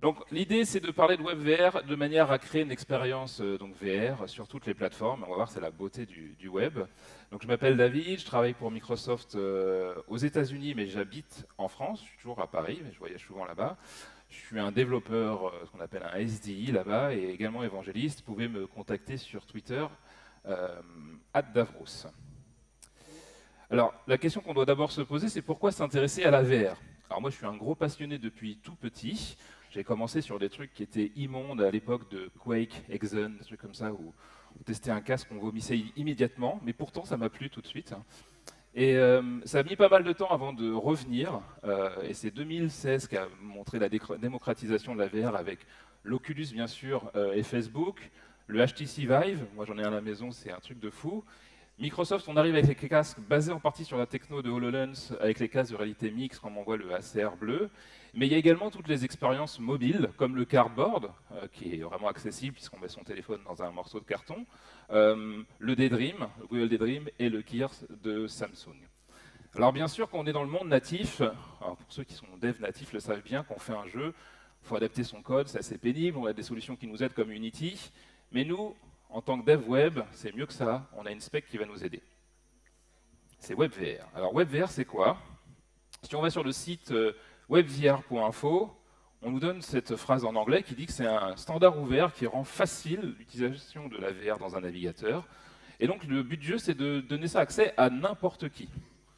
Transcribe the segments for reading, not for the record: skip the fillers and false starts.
Donc l'idée, c'est de parler de WebVR de manière à créer une expérience donc VR sur toutes les plateformes. On va voir, c'est la beauté du web. Donc je m'appelle David, je travaille pour Microsoft aux États-Unis, mais j'habite en France. Je suis toujours à Paris, mais je voyage souvent là-bas. Je suis un développeur, ce qu'on appelle un SDI là-bas, et également évangéliste. Vous pouvez me contacter sur Twitter, @Davros. Alors, la question qu'on doit d'abord se poser, c'est pourquoi s'intéresser à la VR? Alors moi, je suis un gros passionné depuis tout petit. J'ai commencé sur des trucs qui étaient immondes à l'époque de Quake, Exxon, des trucs comme ça, où on testait un casque, on vomissait immédiatement, mais pourtant, ça m'a plu tout de suite. Et ça a mis pas mal de temps avant de revenir, et c'est 2016 qui a montré la démocratisation de la VR avec l'Oculus, bien sûr, et Facebook, le HTC Vive, moi j'en ai un à la maison, c'est un truc de fou. Microsoft, on arrive avec les casques basés en partie sur la techno de HoloLens, avec les casques de réalité mixte, comme on voit le ACR bleu. Mais il y a également toutes les expériences mobiles, comme le cardboard, qui est vraiment accessible puisqu'on met son téléphone dans un morceau de carton, le Daydream, le Google Daydream et le Gears de Samsung. Alors bien sûr, quand on est dans le monde natif, alors pour ceux qui sont dev natifs le savent bien, quand on fait un jeu, il faut adapter son code, c'est assez pénible, on a des solutions qui nous aident comme Unity, mais nous, en tant que dev web, c'est mieux que ça, on a une spec qui va nous aider. C'est WebVR. Alors WebVR, c'est quoi? Si on va sur le site webvr.info, on nous donne cette phrase en anglais qui dit que c'est un standard ouvert qui rend facile l'utilisation de la VR dans un navigateur. Et donc le but du jeu, c'est de donner ça accès à n'importe qui.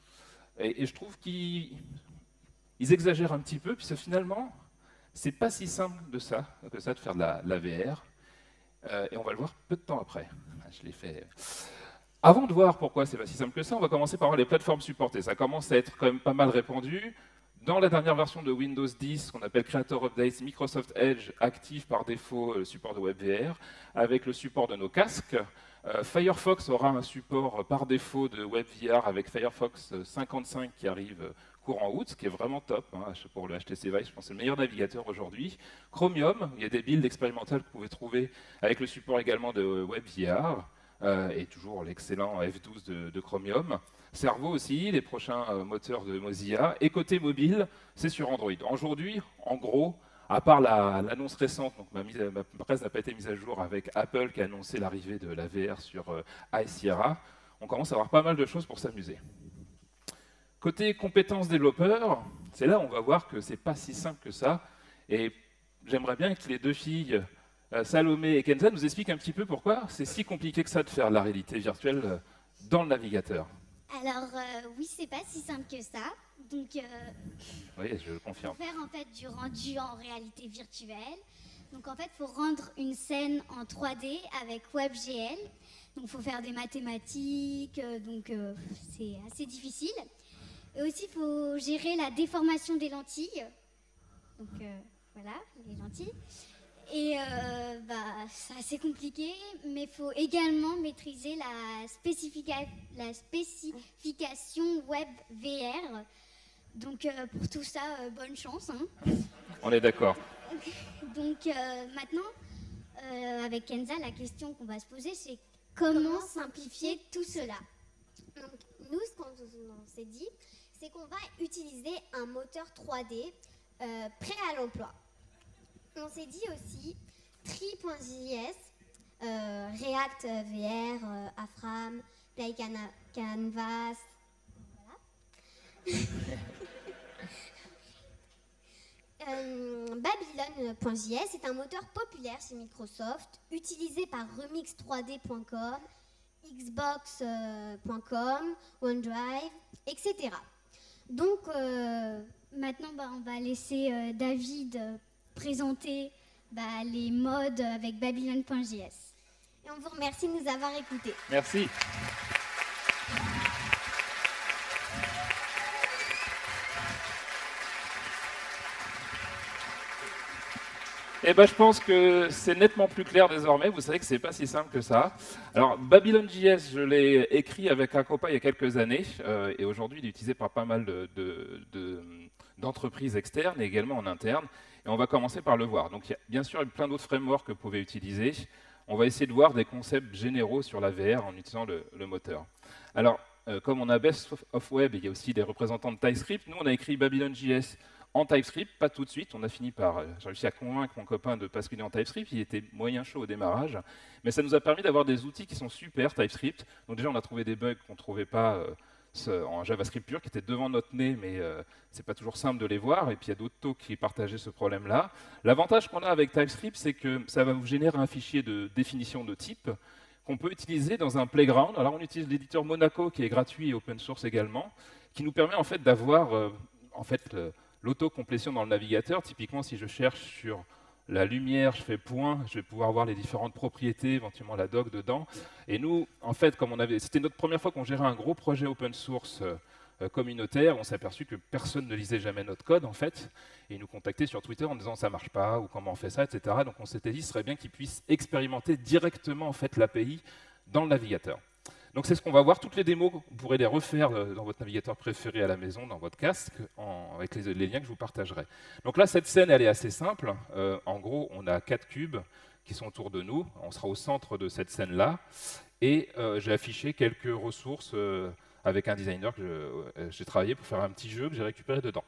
Et je trouve qu'ils exagèrent un petit peu, puisque finalement, c'est pas si simple que ça de faire de la VR. Et on va le voir peu de temps après. Je l'ai fait. Avant de voir pourquoi c'est pas si simple que ça, on va commencer par voir les plateformes supportées. Ça commence à être quand même pas mal répandu. Dans la dernière version de Windows 10, qu'on appelle Creator Updates, Microsoft Edge active par défaut le support de WebVR, avec le support de nos casques. Firefox aura un support par défaut de WebVR avec Firefox 55 qui arrive courant août, ce qui est vraiment top hein, pour le HTC Vive. Je pense que c'est le meilleur navigateur aujourd'hui. Chromium, il y a des builds expérimentales que vous pouvez trouver avec le support également de WebVR et toujours l'excellent F12 de Chromium. Cerveau aussi, les prochains moteurs de Mozilla. Et côté mobile, c'est sur Android. Aujourd'hui, en gros, à part l'annonce récente, donc ma presse n'a pas été mise à jour avec Apple qui a annoncé l'arrivée de la VR sur High Sierra, on commence à avoir pas mal de choses pour s'amuser. Côté compétences développeurs, c'est là où on va voir que c'est pas si simple que ça. Et j'aimerais bien que les deux filles, Salomé et Kenza, nous expliquent un petit peu pourquoi c'est si compliqué que ça de faire de la réalité virtuelle dans le navigateur. Alors, oui, c'est pas si simple que ça. Donc, oui, je confirme. Pour faire en fait du rendu en réalité virtuelle. Donc, en fait, il faut rendre une scène en 3D avec WebGL. Donc, il faut faire des mathématiques. C'est assez difficile. Et aussi, il faut gérer la déformation des lentilles. Donc, voilà, les lentilles. Et c'est assez compliqué, mais il faut également maîtriser la spécification web VR. Donc pour tout ça, bonne chance. Hein. On est d'accord. Donc maintenant, avec Kenza, la question qu'on va se poser, c'est comment simplifier tout cela? Donc nous, ce qu'on s'est dit, c'est qu'on va utiliser un moteur 3D prêt à l'emploi. On s'est dit aussi Tree.js, React VR, Afram, Play Canvas. Voilà. Babylon.js est un moteur populaire chez Microsoft, utilisé par remix3d.com, xbox.com, OneDrive, etc. Donc maintenant, on va laisser David présenter les modes avec Babylon.js. Et on vous remercie de nous avoir écoutés. Merci. Eh ben, je pense que c'est nettement plus clair désormais. Vous savez que c'est pas si simple que ça. Alors, Babylon.js, je l'ai écrit avec un copain il y a quelques années, et aujourd'hui, il est utilisé par pas mal d'entreprises externes et également en interne. Et on va commencer par le voir. Donc, il y a bien sûr plein d'autres frameworks que vous pouvez utiliser. On va essayer de voir des concepts généraux sur la VR en utilisant le moteur. Alors, comme on a Best of Web, il y a aussi des représentants de TypeScript. Nous, on a écrit Babylon.js en TypeScript, pas tout de suite. On a fini par, j'ai réussi à convaincre mon copain de basculer en TypeScript. Il était moyen chaud au démarrage, mais ça nous a permis d'avoir des outils qui sont super TypeScript. Donc déjà, on a trouvé des bugs qu'on ne trouvait pas en JavaScript pur, qui étaient devant notre nez, mais c'est pas toujours simple de les voir. Et puis il y a d'autres talks qui partageaient ce problème-là. L'avantage qu'on a avec TypeScript, c'est que ça va vous générer un fichier de définition de type qu'on peut utiliser dans un playground. Alors on utilise l'éditeur Monaco qui est gratuit et open source également, qui nous permet en fait d'avoir l'autocomplétion dans le navigateur. Typiquement, si je cherche sur la lumière, je fais point, je vais pouvoir voir les différentes propriétés, éventuellement la doc dedans. Et nous, en fait, c'était notre première fois qu'on gérait un gros projet open source communautaire, on s'est aperçu que personne ne lisait jamais notre code, en fait, et ils nous contactaient sur Twitter en disant ça marche pas, ou comment on fait ça, etc. Donc on s'était dit, ce serait bien qu'ils puissent expérimenter directement en fait, l'API dans le navigateur. Donc c'est ce qu'on va voir, toutes les démos, vous pourrez les refaire dans votre navigateur préféré à la maison, dans votre casque, avec les liens que je vous partagerai. Donc là, cette scène, elle est assez simple. En gros, on a 4 cubes qui sont autour de nous, on sera au centre de cette scène-là, et j'ai affiché quelques ressources avec un designer que j'ai travaillé pour faire un petit jeu que j'ai récupéré dedans.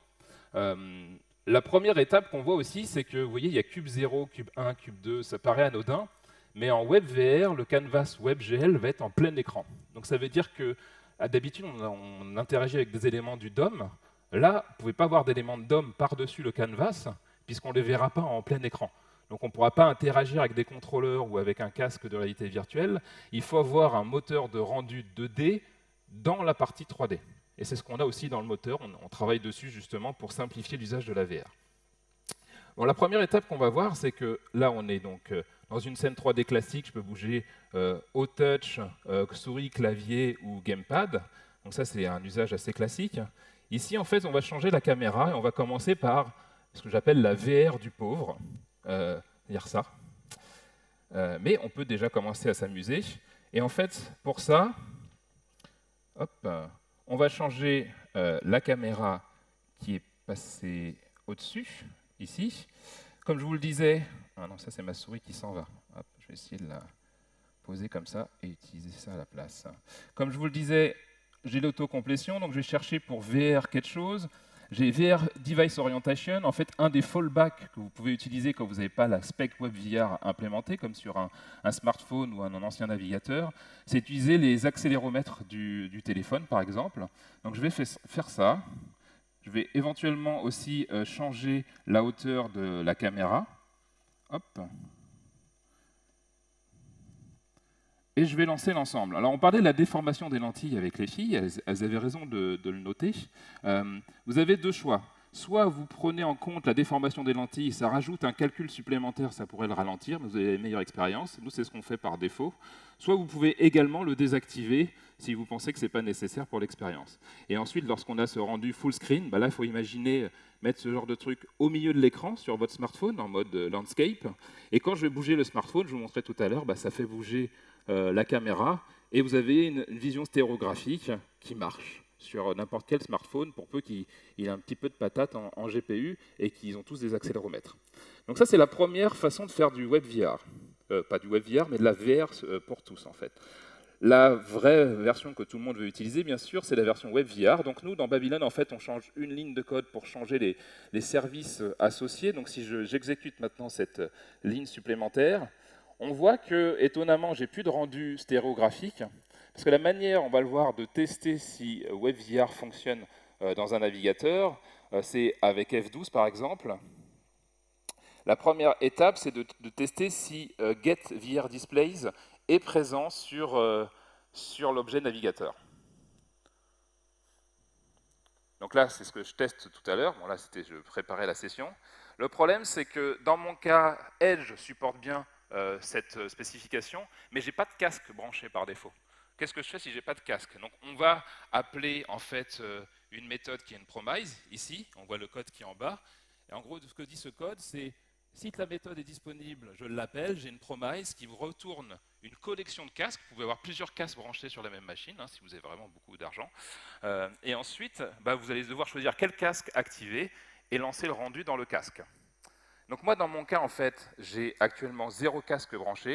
La première étape qu'on voit aussi, c'est que, vous voyez, il y a cube 0, cube 1, cube 2, ça paraît anodin, mais en WebVR, le canvas WebGL va être en plein écran. Donc ça veut dire que, d'habitude, on interagit avec des éléments du DOM. Là, vous ne pouvez pas avoir d'éléments de DOM par-dessus le canvas, puisqu'on ne les verra pas en plein écran. Donc on ne pourra pas interagir avec des contrôleurs ou avec un casque de réalité virtuelle. Il faut avoir un moteur de rendu 2D dans la partie 3D. Et c'est ce qu'on a aussi dans le moteur. On travaille dessus justement pour simplifier l'usage de la VR. Bon, la première étape qu'on va voir, c'est que là, on est donc dans une scène 3D classique. Je peux bouger au touch, souris, clavier ou gamepad. Donc ça, c'est un usage assez classique. Ici, en fait, on va changer la caméra et on va commencer par ce que j'appelle la VR du pauvre. Dire ça. Mais on peut déjà commencer à s'amuser. Et en fait, pour ça, hop, on va changer la caméra qui est passée au-dessus, ici. Comme je vous le disais, ah non, ça c'est ma souris qui s'en va. Hop, je vais essayer de la poser comme ça et utiliser ça à la place. Comme je vous le disais, j'ai l'autocomplétion, donc je vais chercher pour VR quelque chose. J'ai VR Device Orientation, en fait un des fallbacks que vous pouvez utiliser quand vous n'avez pas la spec WebVR implémentée, comme sur un smartphone ou un ancien navigateur, c'est utiliser les accéléromètres du téléphone, par exemple. Donc je vais faire ça. Je vais éventuellement aussi changer la hauteur de la caméra. Hop. Et je vais lancer l'ensemble. Alors, on parlait de la déformation des lentilles avec les filles, elles avaient raison de le noter. Vous avez deux choix. Soit vous prenez en compte la déformation des lentilles, ça rajoute un calcul supplémentaire, ça pourrait le ralentir, mais vous avez une meilleure expérience. Nous, c'est ce qu'on fait par défaut. Soit vous pouvez également le désactiver si vous pensez que ce n'est pas nécessaire pour l'expérience. Et ensuite, lorsqu'on a ce rendu full screen, là, il faut imaginer mettre ce genre de truc au milieu de l'écran sur votre smartphone, en mode landscape. Et quand je vais bouger le smartphone, je vous montrais tout à l'heure, ça fait bouger la caméra, et vous avez une vision stéréographique qui marche sur n'importe quel smartphone, pour peu qu'il ait un petit peu de patate en GPU et qu'ils ont tous des accéléromètres. Donc ça, c'est la première façon de faire du WebVR. Pas du WebVR, mais de la VR pour tous, en fait. La vraie version que tout le monde veut utiliser, bien sûr, c'est la version WebVR. Donc nous, dans Babylon, en fait, on change une ligne de code pour changer les services associés. Donc si j'exécute maintenant cette ligne supplémentaire, on voit que, étonnamment, j'ai plus de rendu stéréographique, parce que la manière, on va le voir, de tester si WebVR fonctionne dans un navigateur, c'est avec F12 par exemple. La première étape, c'est de tester si GetVRDisplays est présent sur l'objet navigateur. Donc là, c'est ce que je teste tout à l'heure. Bon, là, je préparais la session. Le problème, c'est que dans mon cas, Edge supporte bien cette spécification, mais je n'ai pas de casque branché par défaut. Qu'est-ce que je fais si je n'ai pas de casque? Donc on va appeler en fait une méthode qui est une promise, ici, on voit le code qui est en bas, et en gros ce que dit ce code, c'est si la méthode est disponible, je l'appelle, j'ai une promise qui vous retourne une collection de casques, vous pouvez avoir plusieurs casques branchés sur la même machine, si vous avez vraiment beaucoup d'argent, et ensuite vous allez devoir choisir quel casque activer et lancer le rendu dans le casque. Donc moi, dans mon cas, en fait, j'ai actuellement 0 casque branché,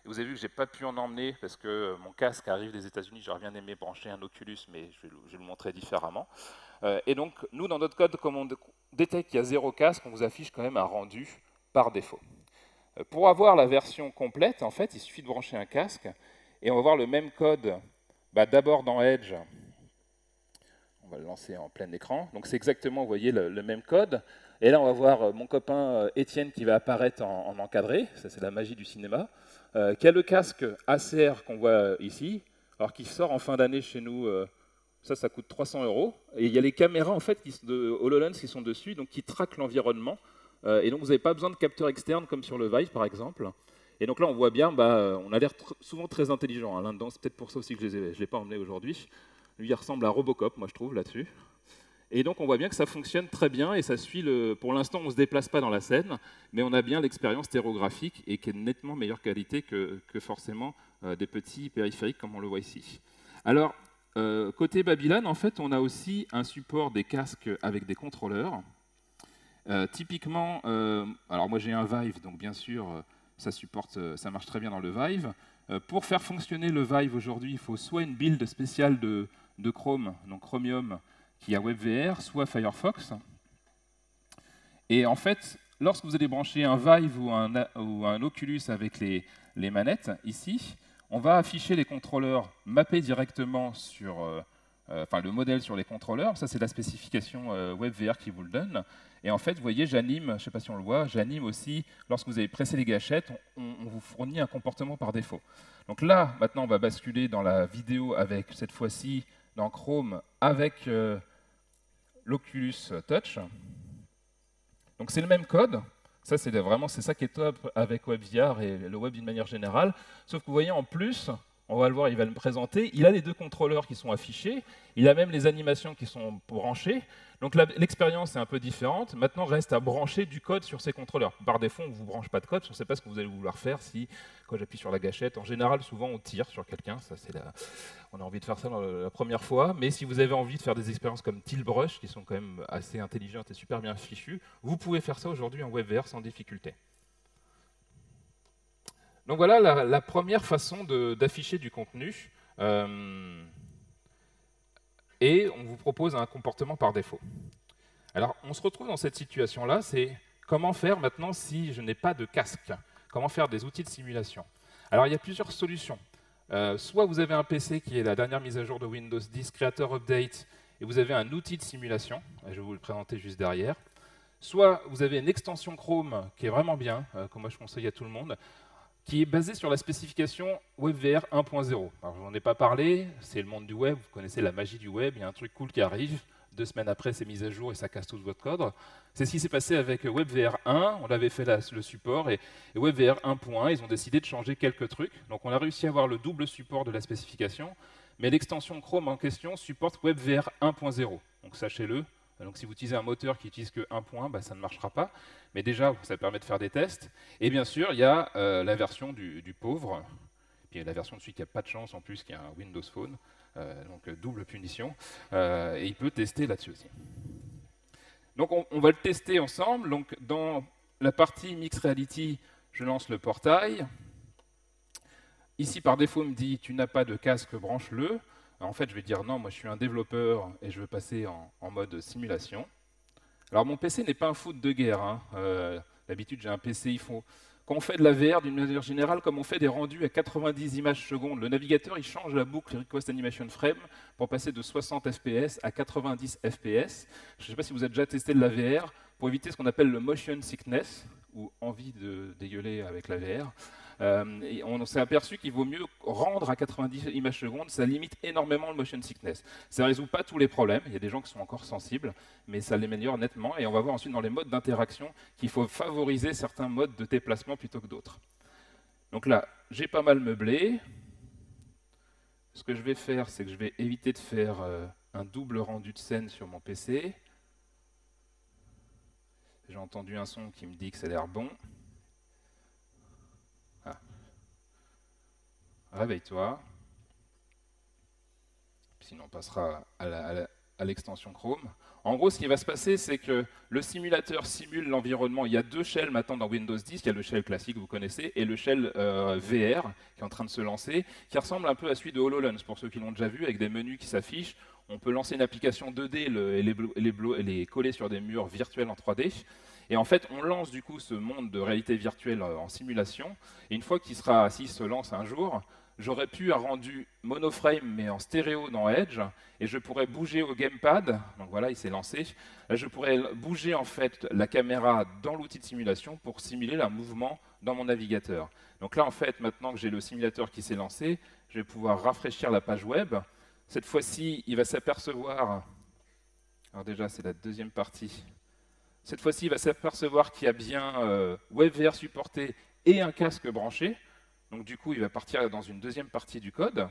Et vous avez vu que je n'ai pas pu en emmener parce que mon casque arrive des États-Unis. J'aurais bien aimé brancher un Oculus, mais je vais le montrer différemment. Et donc, nous, dans notre code, comme on détecte qu'il y a 0 casque, on vous affiche quand même un rendu par défaut. Pour avoir la version complète, en fait, il suffit de brancher un casque et on va voir le même code d'abord dans Edge. On va le lancer en plein écran. Donc, c'est exactement, vous voyez, le même code. Et là, on va voir mon copain Étienne qui va apparaître en encadré. Ça, c'est la magie du cinéma. Qui a le casque ACR qu'on voit ici, alors qui sort en fin d'année chez nous. Ça coûte 300 €. Et il y a les caméras en fait, de HoloLens qui sont dessus, donc qui traquent l'environnement. Et donc vous n'avez pas besoin de capteurs externes comme sur le Vive par exemple. Et donc là on voit bien, on a l'air souvent très intelligent. Hein, là-dedans, c'est peut-être pour ça aussi que je ne l'ai pas emmené aujourd'hui. Lui il ressemble à Robocop, moi je trouve, là-dessus. Et donc on voit bien que ça fonctionne très bien et ça suit Pour l'instant on ne se déplace pas dans la scène, mais on a bien l'expérience stéréographique et qui est nettement meilleure qualité que forcément des petits périphériques comme on le voit ici. Alors, côté Babylone, en fait, on a aussi un support des casques avec des contrôleurs. Typiquement, alors moi j'ai un Vive, donc bien sûr, ça marche très bien dans le Vive. Pour faire fonctionner le Vive aujourd'hui, il faut soit une build spéciale de Chrome, donc Chromium, qui a WebVR, soit Firefox. Et en fait, lorsque vous allez brancher un Vive ou un Oculus avec les manettes, ici, on va afficher les contrôleurs mappés directement sur le modèle sur les contrôleurs. Ça, c'est la spécification WebVR qui vous le donne. Et en fait, vous voyez, j'anime, je ne sais pas si on le voit, j'anime aussi, lorsque vous avez pressé les gâchettes, on vous fournit un comportement par défaut. Donc là, maintenant, on va basculer dans la vidéo avec, cette fois-ci, dans Chrome, avec l'Oculus Touch. Donc c'est le même code. Ça, c'est ça qui est top avec WebVR et le web d'une manière générale. Sauf que vous voyez, en plus, on va le voir, il va le présenter, il a les 2 contrôleurs qui sont affichés, il a même les animations qui sont branchées. Donc l'expérience est un peu différente. Maintenant, reste à brancher du code sur ces contrôleurs. Par défaut, on ne vous branche pas de code, on ne sait pas ce que vous allez vouloir faire si, quand j'appuie sur la gâchette, en général, souvent, on tire sur quelqu'un. On a envie de faire ça la première fois. Mais si vous avez envie de faire des expériences comme Tiltbrush, qui sont quand même assez intelligentes et super bien fichues, vous pouvez faire ça aujourd'hui en WebVR sans difficulté. Donc voilà la première façon d'afficher du contenu. Et on vous propose un comportement par défaut. Alors, on se retrouve dans cette situation-là, c'est comment faire maintenant si je n'ai pas de casque? Comment faire des outils de simulation? Alors, il y a plusieurs solutions. Soit vous avez un PC qui est la dernière mise à jour de Windows 10, Creator Update, et vous avez un outil de simulation, je vais vous le présenter juste derrière. Soit vous avez une extension Chrome qui est vraiment bien, que moi je conseille à tout le monde, qui est basée sur la spécification WebVR 1.0. Alors, je n'en ai pas parlé, c'est le monde du web, vous connaissez la magie du web, il y a un truc cool qui arrive, 2 semaines après, c'est mis à jour et ça casse tout votre code. C'est ce qui s'est passé avec WebVR 1, on avait fait le support, et WebVR 1.1, ils ont décidé de changer quelques trucs. Donc on a réussi à avoir le double support de la spécification, mais l'extension Chrome en question supporte WebVR 1.0. Donc sachez-le, donc si vous utilisez un moteur qui n'utilise que 1.1, ça ne marchera pas. Mais déjà, ça permet de faire des tests. Et bien sûr, il y a la version du pauvre, puis la version de celui qui n'a pas de chance en plus, qui a un Windows Phone, donc double punition. Et il peut tester là-dessus aussi. Donc on va le tester ensemble. Donc dans la partie Mixed Reality, je lance le portail. Ici, par défaut, il me dit « tu n'as pas de casque, branche-le ». En fait, je vais dire non, moi je suis un développeur et je veux passer en mode simulation. Alors mon PC n'est pas un foot de guerre. Hein. D'habitude, j'ai un PC, quand on fait de la VR, d'une manière générale, comme on fait des rendus à 90 images secondes, le navigateur il change la boucle Request Animation Frame pour passer de 60 fps à 90 fps. Je ne sais pas si vous avez déjà testé de la VR, pour éviter ce qu'on appelle le motion sickness, ou envie de dégueuler avec la VR. Et on s'est aperçu qu'il vaut mieux rendre à 90 images secondes, ça limite énormément le motion sickness. Ça ne résout pas tous les problèmes, il y a des gens qui sont encore sensibles, mais ça l'améliore nettement. Et on va voir ensuite dans les modes d'interaction qu'il faut favoriser certains modes de déplacement plutôt que d'autres. Donc là, j'ai pas mal meublé. Ce que je vais faire, c'est que je vais éviter de faire un double rendu de scène sur mon PC. J'ai entendu un son qui me dit que ça a l'air bon. Réveille-toi. Sinon, on passera à l'extension Chrome. En gros, ce qui va se passer, c'est que le simulateur simule l'environnement. Il y a deux shells maintenant dans Windows 10. Il y a le shell classique, vous connaissez, et le shell VR, qui est en train de se lancer, qui ressemble un peu à celui de HoloLens, pour ceux qui l'ont déjà vu, avec des menus qui s'affichent. On peut lancer une application 2D et les coller sur des murs virtuels en 3D. Et en fait, on lance du coup ce monde de réalité virtuelle en simulation. Et une fois qu'il se lance un jour, j'aurais pu un rendu monoframe mais en stéréo dans Edge, et je pourrais bouger au gamepad. Donc voilà, il s'est lancé. Là, je pourrais bouger en fait la caméra dans l'outil de simulation pour simuler un mouvement dans mon navigateur. Donc là, en fait, maintenant que j'ai le simulateur qui s'est lancé, je vais pouvoir rafraîchir la page web. Cette fois-ci, il va s'apercevoir. Alors déjà, c'est la deuxième partie. Cette fois-ci, il va s'apercevoir qu'il y a bien WebVR supporté et un casque branché. Donc du coup, il va partir dans une deuxième partie du code.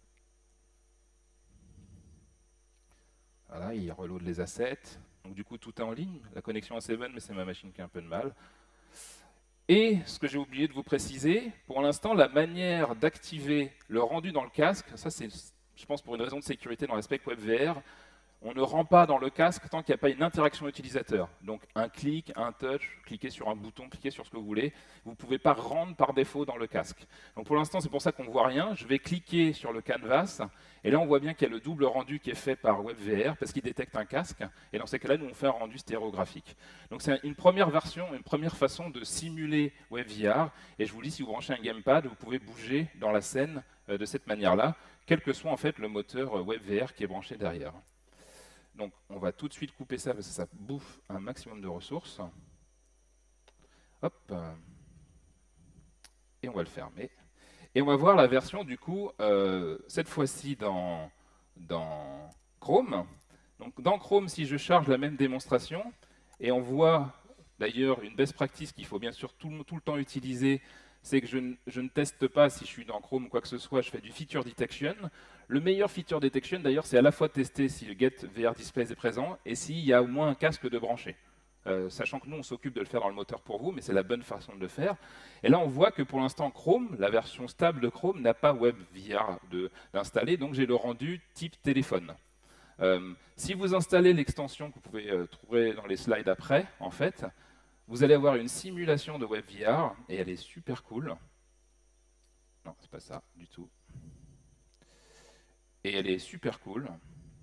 Voilà, il reload les assets. Donc du coup, tout est en ligne. La connexion est bonne, mais c'est ma machine qui a un peu de mal. Et ce que j'ai oublié de vous préciser, pour l'instant, la manière d'activer le rendu dans le casque, ça c'est, je pense, pour une raison de sécurité dans l'aspect WebVR, on ne rend pas dans le casque tant qu'il n'y a pas une interaction utilisateur. Donc un clic, un touch, cliquez sur un bouton, cliquez sur ce que vous voulez. Vous ne pouvez pas rendre par défaut dans le casque. Donc pour l'instant, c'est pour ça qu'on ne voit rien. Je vais cliquer sur le canvas. Et là, on voit bien qu'il y a le double rendu qui est fait par WebVR parce qu'il détecte un casque. Et dans ces cas-là, nous, on fait un rendu stéréographique. Donc c'est une première version, une première façon de simuler WebVR. Et je vous dis, si vous branchez un gamepad, vous pouvez bouger dans la scène de cette manière-là, quel que soit en fait le moteur WebVR qui est branché derrière. Donc on va tout de suite couper ça parce que ça bouffe un maximum de ressources. Hop. Et on va le fermer. Et on va voir la version du coup, cette fois-ci dans Chrome. Donc dans Chrome, si je charge la même démonstration, et on voit d'ailleurs une best practice qu'il faut bien sûr tout le temps utiliser, c'est que je ne teste pas si je suis dans Chrome ou quoi que ce soit, je fais du feature detection. Le meilleur feature detection, d'ailleurs, c'est à la fois tester si le Get VR Display est présent et s'il y a au moins un casque de branché. Sachant que nous, on s'occupe de le faire dans le moteur pour vous, mais c'est la bonne façon de le faire. Et là, on voit que pour l'instant, Chrome, la version stable de Chrome, n'a pas WebVR d'installer, donc j'ai le rendu type téléphone. Si vous installez l'extension que vous pouvez trouver dans les slides après, en fait, vous allez avoir une simulation de WebVR, et elle est super cool. Non, c'est pas ça du tout. Et elle est super cool. Donc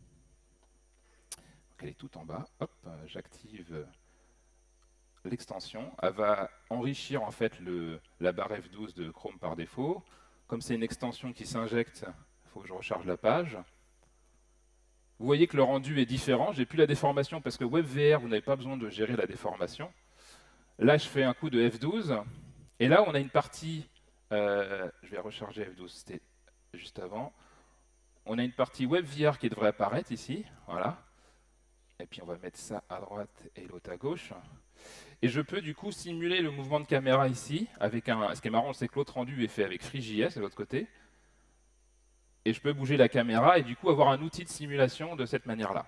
elle est tout en bas. Hop, j'active l'extension. Elle va enrichir en fait la barre F12 de Chrome par défaut. Comme c'est une extension qui s'injecte, il faut que je recharge la page. Vous voyez que le rendu est différent. J'ai plus la déformation parce que WebVR, vous n'avez pas besoin de gérer la déformation. Là, je fais un coup de F12. Et là, on a une partie... je vais recharger F12, c'était juste avant. On a une partie WebVR qui devrait apparaître ici, voilà. Et puis on va mettre ça à droite et l'autre à gauche. Et je peux du coup simuler le mouvement de caméra ici, avec ce qui est marrant, c'est que l'autre rendu est fait avec FreeJS de l'autre côté. Et je peux bouger la caméra et du coup avoir un outil de simulation de cette manière-là.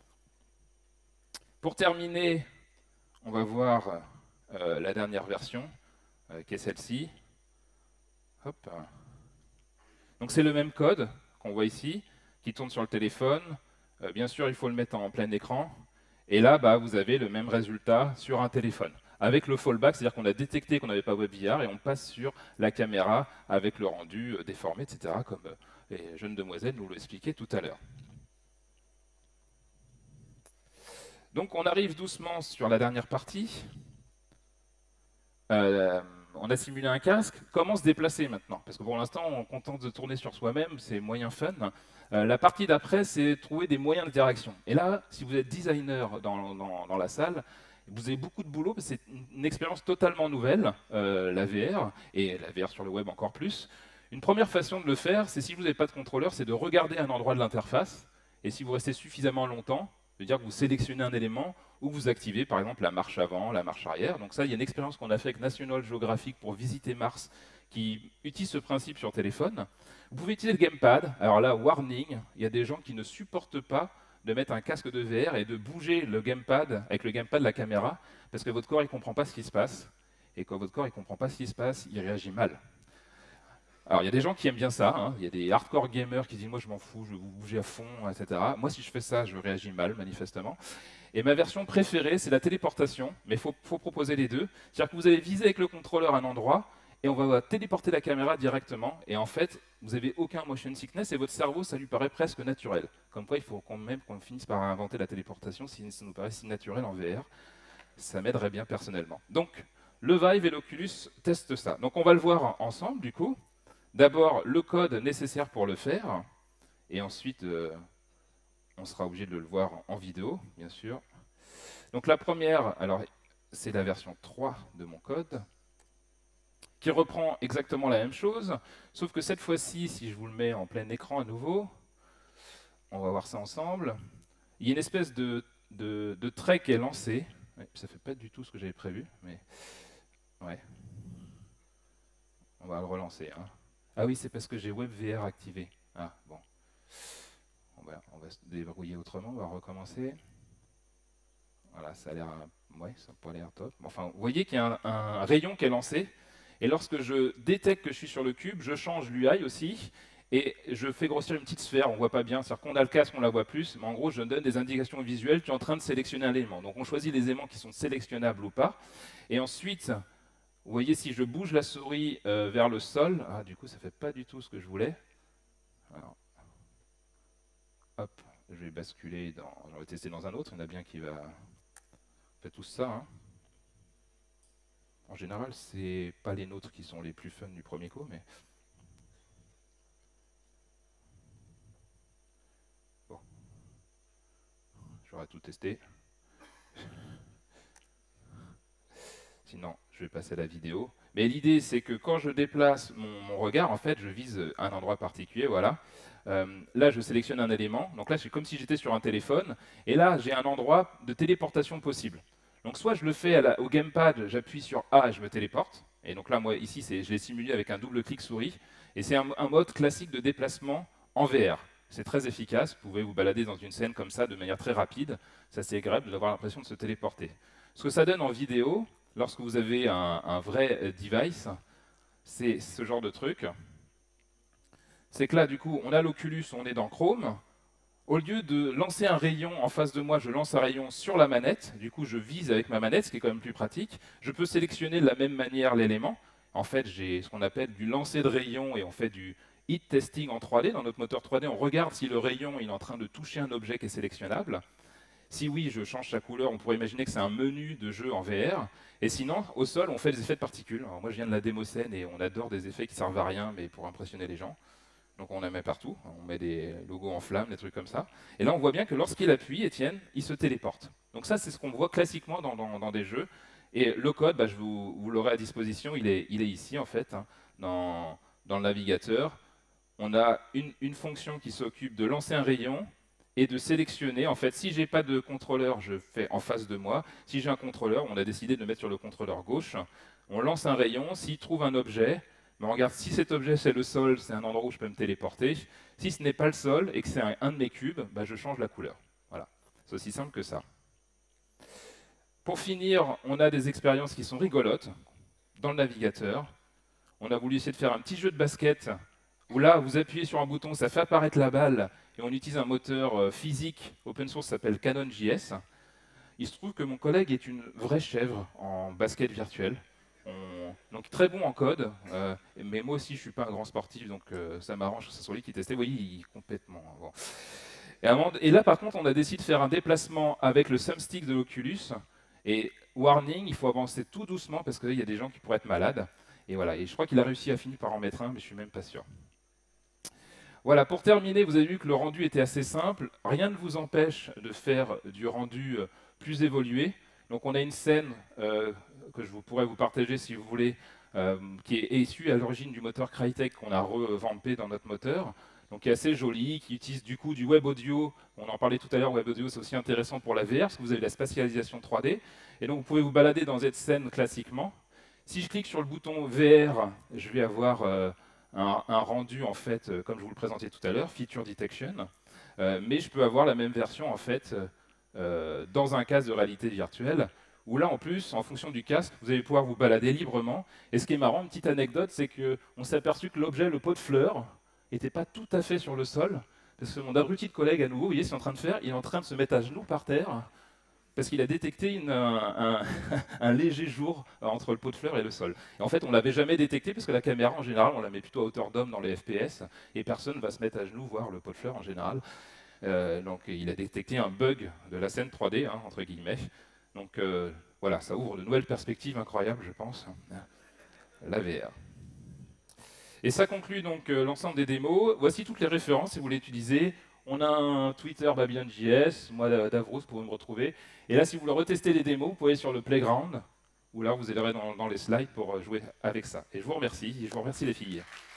Pour terminer, on va voir la dernière version, qui est celle-ci. Hop. Donc c'est le même code qu'on voit ici, qui tourne sur le téléphone. Bien sûr, il faut le mettre en plein écran. Et là, vous avez le même résultat sur un téléphone. Avec le fallback, c'est-à-dire qu'on a détecté qu'on n'avait pas WebVR et on passe sur la caméra avec le rendu déformé, etc., comme les jeunes demoiselles nous l'expliquaient tout à l'heure. Donc on arrive doucement sur la dernière partie. On a simulé un casque. Comment se déplacer maintenant? Parce que pour l'instant, on contente de tourner sur soi-même, c'est moyen fun. La partie d'après, c'est trouver des moyens d'interaction. Et là, si vous êtes designer dans la salle, vous avez beaucoup de boulot, parce que c'est une expérience totalement nouvelle, la VR, et la VR sur le web encore plus. Une première façon de le faire, c'est si vous n'avez pas de contrôleur, c'est de regarder un endroit de l'interface, et si vous restez suffisamment longtemps, c'est-à-dire que vous sélectionnez un élément ou vous activez par exemple la marche avant, la marche arrière. Donc ça, il y a une expérience qu'on a fait avec National Geographic pour visiter Mars qui utilise ce principe sur téléphone. Vous pouvez utiliser le gamepad. Alors là, warning, il y a des gens qui ne supportent pas de mettre un casque de VR et de bouger le gamepad avec le gamepad de la caméra parce que votre corps ne comprend pas ce qui se passe. Et quand votre corps ne comprend pas ce qui se passe, il réagit mal. Alors, il y a des gens qui aiment bien ça, hein. Il y a des hardcore gamers qui disent « moi je m'en fous, je veux bouger à fond, etc. » Moi, si je fais ça, je réagis mal, manifestement. Et ma version préférée, c'est la téléportation, mais il faut proposer les deux. C'est-à-dire que vous allez viser avec le contrôleur un endroit, et on va téléporter la caméra directement, et en fait, vous n'avez aucun motion sickness, et votre cerveau, ça lui paraît presque naturel. Comme quoi, il faut quand même qu'on finisse par inventer la téléportation, si ça nous paraît si naturel en VR. Ça m'aiderait bien personnellement. Donc, le Vive et l'Oculus testent ça. Donc on va le voir ensemble, du coup. D'abord, le code nécessaire pour le faire, et ensuite, on sera obligé de le voir en vidéo, bien sûr. Donc la première, alors c'est la version 3 de mon code, qui reprend exactement la même chose, sauf que cette fois-ci, si je vous le mets en plein écran à nouveau, on va voir ça ensemble, il y a une espèce de trait qui est lancé. Ouais, ça ne fait pas du tout ce que j'avais prévu, mais ouais. On va le relancer, hein. Ah oui, c'est parce que j'ai WebVR activé. Ah, bon. On va se débrouiller autrement, on va recommencer. Voilà, ça a l'air... Ouais, ça n'a pas l'air top. Enfin, vous voyez qu'il y a un rayon qui est lancé, et lorsque je détecte que je suis sur le cube, je change l'UI aussi, et je fais grossir une petite sphère, on ne voit pas bien, c'est-à-dire qu'on a le casque, on la voit plus, mais en gros, je donne des indications visuelles, tu es en train de sélectionner un élément. Donc on choisit les éléments qui sont sélectionnables ou pas, et ensuite... Vous voyez, si je bouge la souris vers le sol, ah, du coup, ça ne fait pas du tout ce que je voulais. Alors, hop, je vais basculer dans... J'en vais tester dans un autre, il y en a bien qui va... On fait tout ça, hein. En général, c'est pas les nôtres qui sont les plus fun du premier coup, mais... Bon. J'aurais tout testé. Sinon, je vais passer à la vidéo. Mais l'idée, c'est que quand je déplace mon regard, en fait, je vise un endroit particulier, voilà. Là, je sélectionne un élément. Donc là, c'est comme si j'étais sur un téléphone. Et là, j'ai un endroit de téléportation possible. Donc soit je le fais au gamepad, j'appuie sur A et je me téléporte. Et donc là, moi, ici, je l'ai simulé avec un double clic souris. Et c'est un mode classique de déplacement en VR. C'est très efficace. Vous pouvez vous balader dans une scène comme ça de manière très rapide. C'est assez agréable d'avoir l'impression de se téléporter. Ce que ça donne en vidéo, lorsque vous avez un vrai device, c'est ce genre de truc. C'est que là, du coup, on a l'Oculus, on est dans Chrome. Au lieu de lancer un rayon en face de moi, je lance un rayon sur la manette. Du coup, je vise avec ma manette, ce qui est quand même plus pratique. Je peux sélectionner de la même manière l'élément. En fait, j'ai ce qu'on appelle du lancer de rayon et on fait du hit testing en 3D. Dans notre moteur 3D, on regarde si le rayon est en train de toucher un objet qui est sélectionnable. Si oui, je change sa couleur, on pourrait imaginer que c'est un menu de jeu en VR. Et sinon, au sol, on fait des effets de particules. Alors moi, je viens de la démoscène et on adore des effets qui servent à rien, mais pour impressionner les gens. Donc on en met partout. On met des logos en flammes, des trucs comme ça. Et là, on voit bien que lorsqu'il appuie, Étienne, il se téléporte. Donc ça, c'est ce qu'on voit classiquement dans des jeux. Et le code, bah, vous l'aurez à disposition. Il est ici, en fait, hein, dans le navigateur. On a une fonction qui s'occupe de lancer un rayon et de sélectionner. En fait, si je n'ai pas de contrôleur, je fais en face de moi. Si j'ai un contrôleur, on a décidé de le mettre sur le contrôleur gauche. On lance un rayon. S'il trouve un objet, ben on regarde si cet objet c'est le sol, c'est un endroit où je peux me téléporter. Si ce n'est pas le sol et que c'est un de mes cubes, ben je change la couleur. Voilà, c'est aussi simple que ça. Pour finir, on a des expériences qui sont rigolotes dans le navigateur. On a voulu essayer de faire un petit jeu de basket où là, vous appuyez sur un bouton, ça fait apparaître la balle, et on utilise un moteur physique open source qui s'appelle CannonJS. Il se trouve que mon collègue est une vraie chèvre en basket virtuel. Donc très bon en code, mais moi aussi je ne suis pas un grand sportif, donc ça m'arrange que ce soit lui qui testait. Vous voyez, il est complètement... Bon. Et là par contre, on a décidé de faire un déplacement avec le thumbstick de l'Oculus, et warning, il faut avancer tout doucement parce qu'il y a des gens qui pourraient être malades. Et voilà, et je crois qu'il a réussi à finir par en mettre un, mais je ne suis même pas sûr. Voilà, pour terminer, vous avez vu que le rendu était assez simple. Rien ne vous empêche de faire du rendu plus évolué. Donc on a une scène que je pourrais vous partager si vous voulez, qui est issue à l'origine du moteur Crytek qu'on a revampé dans notre moteur. Donc qui est assez joli, qui utilise du coup du web audio. On en parlait tout à l'heure, web audio c'est aussi intéressant pour la VR, parce que vous avez la spatialisation 3D. Et donc vous pouvez vous balader dans cette scène classiquement. Si je clique sur le bouton VR, je vais avoir un rendu, en fait, comme je vous le présentais tout à l'heure, Feature Detection. Mais je peux avoir la même version, en fait, dans un casque de réalité virtuelle, où là, en plus, en fonction du casque, vous allez pouvoir vous balader librement. Et ce qui est marrant, une petite anecdote, c'est qu'on s'est aperçu que l'objet, le pot de fleurs, n'était pas tout à fait sur le sol, parce que mon abruti de collègue, à nouveau, vous voyez ce qu'il est en train de faire, il est en train de se mettre à genoux par terre, parce qu'il a détecté un léger jour entre le pot de fleurs et le sol. Et en fait, on ne l'avait jamais détecté, parce que la caméra, en général, on la met plutôt à hauteur d'homme dans les FPS, et personne ne va se mettre à genoux voir le pot de fleurs en général. Donc il a détecté un bug de la scène 3D, hein, entre guillemets. Donc voilà, ça ouvre de nouvelles perspectives incroyables, je pense, la VR. Et ça conclut donc l'ensemble des démos. Voici toutes les références si vous voulez utiliser. On a un Twitter Babylon.js, moi Davros, vous pouvez me retrouver. Et là, si vous voulez retester les démos, vous pouvez aller sur le Playground, où là vous allez dans les slides pour jouer avec ça. Et je vous remercie les filles.